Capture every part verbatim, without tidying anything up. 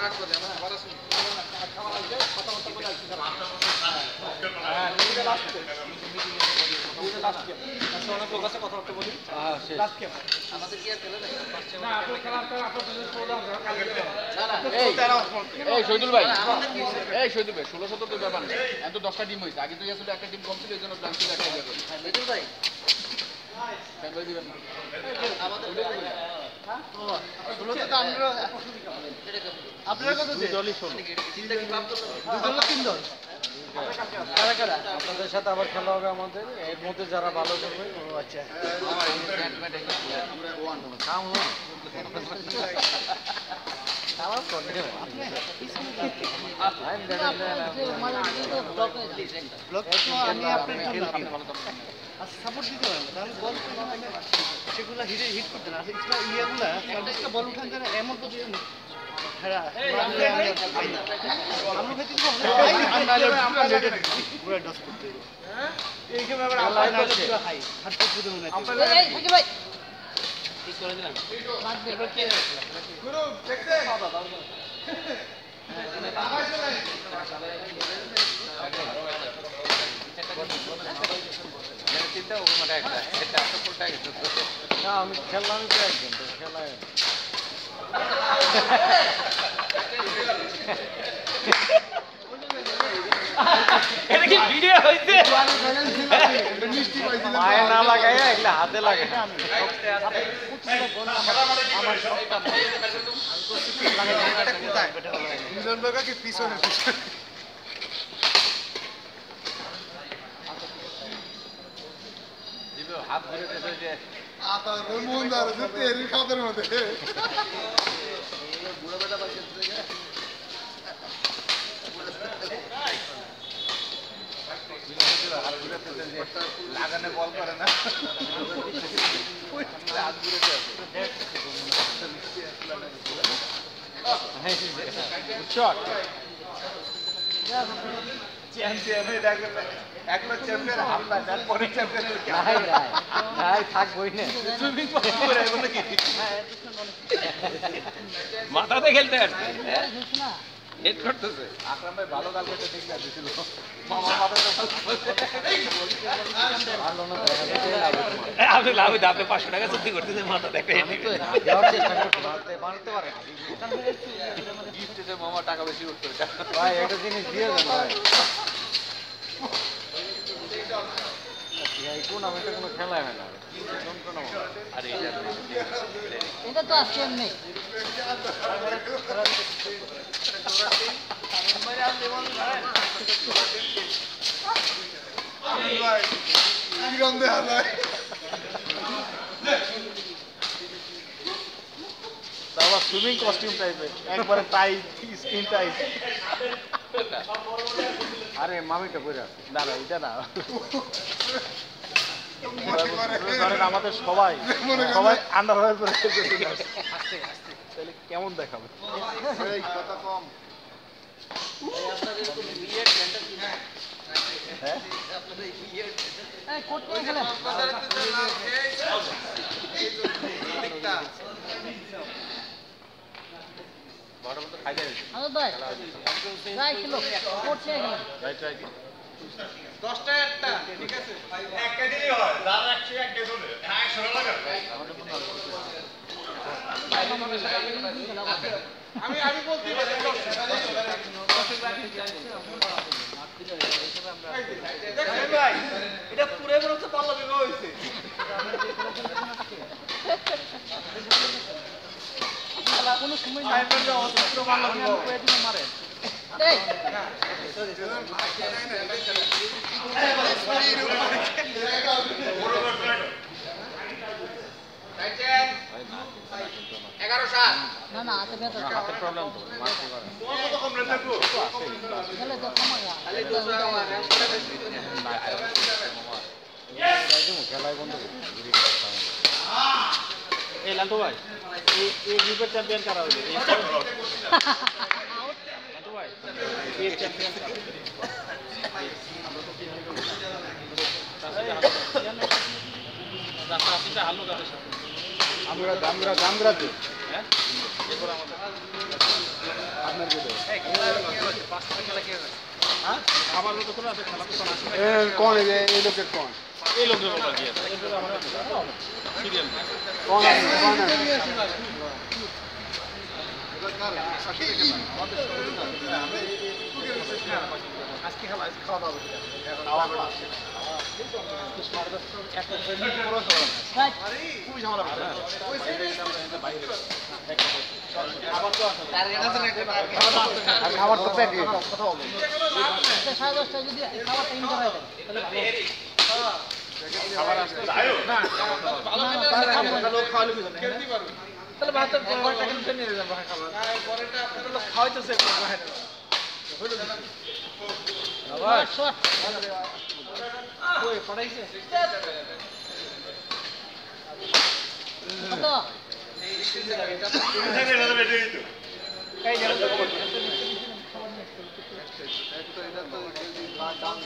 শহীদুল ভাই এই শহীদুল ভাই ষোলো সতেরো ব্যাপার এত দশটা টিম হয়েছে আগে তো আসলে একটা টিম কম ছিল এই জন্য প্ল্যান ছিল একটা ভাই দিবেন না আপনারা কত দলই ষোলো তিন দল আপনাদের সাথে আবার খেলা হবে আমাদের এর মধ্যে যারা ভালো করবে আচ্ছা সাপোর্ট দিতে পারেন তাহলে বল সেগুলো হিটে হিট করতে না ইয়েগুলা চল্লিশটা বল উঠান যায় এমন তো আমি খেললাম তো একজন তো খেলায় এটা কি ভিডিও হইছে পায়ে না লাগায় এগুলা হাতে লাগে আমার সবটা দুজন লোক কি পিছনে পিছনে দিবে হাত ধরে দিতে যে আতা মন দার যে তেরি খাদের মধ্যে বুড়া বেটা বাকি আছে লাগানে বল করে না হাত ঘুরেতে আছে চ্যাম্পিয়ন একলা চ্যাম্পিয়ন হামলা দেন পরে চ্যাম্পিয়ন নাই নাই থাকবই না সুইমিং পুল করে বলে কি মাথাতে খেলতে আসছে না হেড করতেছে আকরাম ভাই ভালো গাল করতে ঠিক না দিছিল মামা মাথাতে ভালো না আপনি লাভ দিতে আপনি পাঁচশো টাকা চুক্তি করতেছে মাথা দেখে আমি তো দেওয়ার চেষ্টা করতে মারতে মারতে পারে গিফট এসে মামা টাকা বেশি উঠতো এটা ভাই একটা জিনিস দিয়ে দেন ভাই এই কোন আমি তো কোনো খেলা হয় না আরে এটা এটা তো আজকে নেই সুইমিং কস্টিউম টাইপের একবারে টাইট স্কিন টাইট আরে মামিটা কইরা দাঁড়া এটা না ধরেন আমাদের সবাই সবাই আন্ডারওয়্যার পরে তাহলে কেমন দেখাবে কথা কম দশটা একটা ঠিক আছে একটা দিলেই হয় যারা একশো এক দিয়ে চলে একশো টাকা আমি আমি বলতে পারি ভাই এটা পুরো বড় তো পাল্লা বিবাহ হয়েছে কোনো সময় না অস্ত্র পাল্লা বিবাহ মারে এই এগারো সাত না না হাতে ব্যথা হাতে প্রবলেম তো মারতে পারে তোমার কত কম রেঞ্জ থাকো তাহলে তো কমায়া খালি দুশো টাকা মারে না এই খেলাই বন্ধ করে এই লালটু ভাই এই এই গ্রুপের চ্যাম্পিয়ন কারা হইছে লালটু ভাই এই চ্যাম্পিয়ন কারা আমরা আসিটা আলো গাদের সাথে আমরা আমরা গামগ্রাতে হ্যাঁ এরপর আমাদের আপনার कौन है ये ये लोग कौन এই লোকের বলা কি আছে সিরিয়াল कौन है कौन है আজকে খাওয়া আজকে খাওয়া দাওয়া হবে এখন খাওয়া দাওয়া খুবই ঝামেলা খাবার তো পেটে কথা বলবো সাড়ে দশটায় যদি খাবার টাইম করা যায় খাবার আসতে না তাহলে ভাত পরেরটা কিন্তু নিয়ে যাবেন খাবার পরেরটা আপনারা খাওয়াইতেছে হলো আবার শট ওই পড়াইছে কত এই জায়গায় বেটে দিত এই জায়গায় তো এটা তো দাম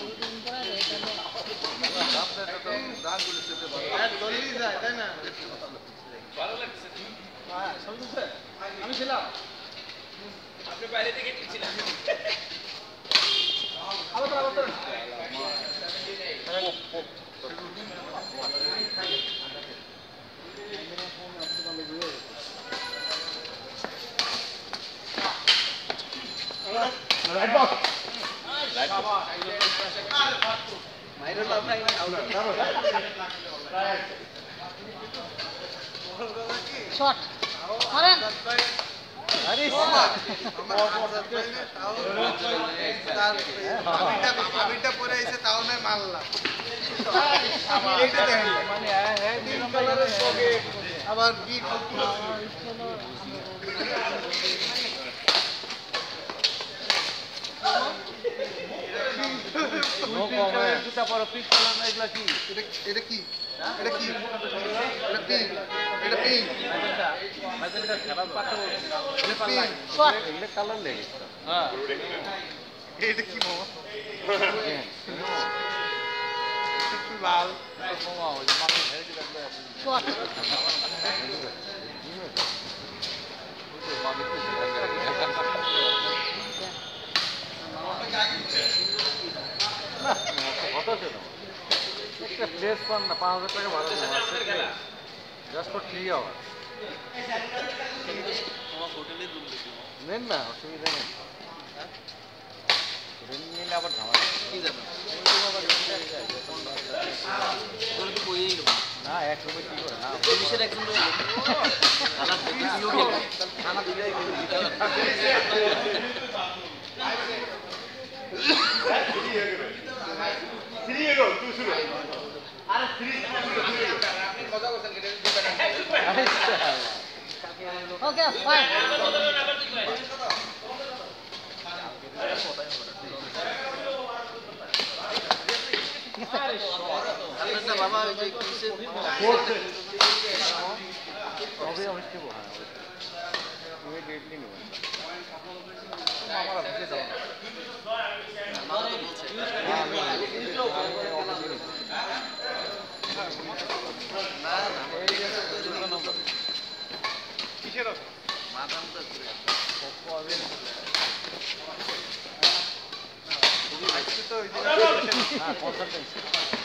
দাম গুলো সেটা ভালো দলিল যায় তাই না ভালো লাগছে হ্যাঁ সমঝেছে আমি ছিলাম আপনি বাইরে থেকে ছিলেন আবার আবার রাইট বক্স রাইট বক্স মাইরো লাভ নাই আউট রাইট শট মারেন আরে আমিটা পরে এসে তাও না মারলাম মানে হ্যাঁ তিন কালারের সঙ্গে আবার কি নো কমেন্ট জুতা পরে পিক করলাম না এগুলা কি এটা এটা কি এটা কি এটা পিং এটা পিং এটা খেলার পাতা এটা পিং এগুলা কালার লাগে হ্যাঁ এটা কি মামা লাল মামা ওই মামা হেডি লাগবে শট একটা প্লেস পান না পাঁচ হাজার টাকা ভাড়া দেবো জাস্ট ফর থ্রি আওয়ার নেন না অসুবিধা নেই নিলে আবার ঝামেলা কি যাবে না এক রুমে কি করে না পুলিশের একজন থানা দিলে থ্রি এগো টু শুরু আরে থ্রি আপনি মজা করছেন কেটে দিবেন ওকে ফাইন আপনারা বাবা ওই যে কিসে হবে অবশ্যই বলা ওই ডেটলি নেব আমরা বুঝে দাও মামা তো বলছে না না কিসের মাদাম তো কপো হবে আজকে তো ওই দিন হ্যাঁ কনসালটেন্সি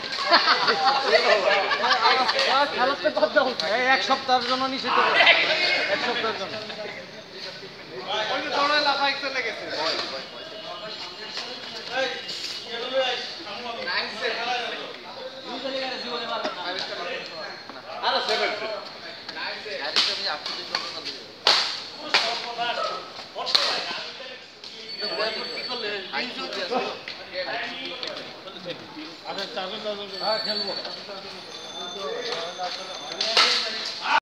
এক সপ্তাহের জন্য নিষিদ্ধ এক সপ্তাহের জন্য লাফাই চলে গেছে আরো সেভেন আচ্ছা চারজন খেলবো